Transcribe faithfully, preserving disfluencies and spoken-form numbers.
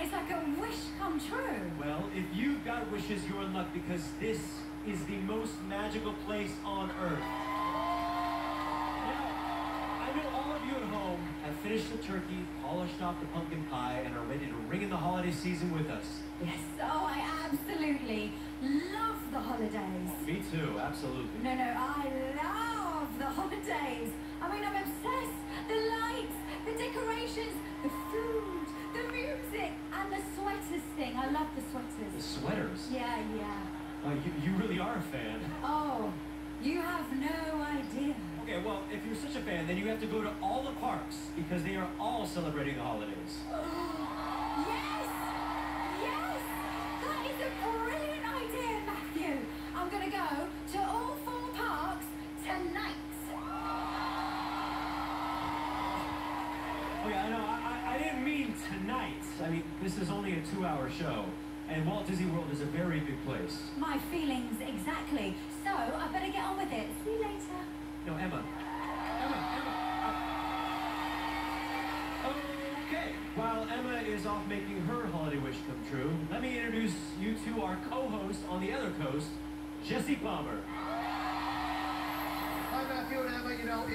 that is like a wish come true. Well, if you've got wishes, you're in luck because this is the most magical place on Earth. Now, I know all of you at home have finished the turkey, polished off the pumpkin pie, and are ready to ring in the holiday season with us. Yes, oh, I absolutely love the holidays. Me too, absolutely. No, no, I love the holidays. I mean, I'm obsessed. The lights, the decorations, the food, the music, and the sweaters thing. I love the sweaters. The sweaters? Yeah, yeah. Uh, you, you really are a fan. Oh, you have no idea. Okay, well, if you're such a fan, then you have to go to all the parks because they are all celebrating the holidays. Yes! Yes! That is a brilliant idea, Matthew. I'm going to go to all four parks tonight. Oh yeah, I know. I, I didn't mean tonight. I mean, this is only a two-hour show, and Walt Disney World is a very big place. My feelings exactly. So I better get on with it. See you later. No, Emma. Emma, Emma. Uh, okay. While Emma is off making her holiday wish come true, let me introduce you to our co-host on the other coast, Jesse Palmer. Hi, Matthew and Emma. You know.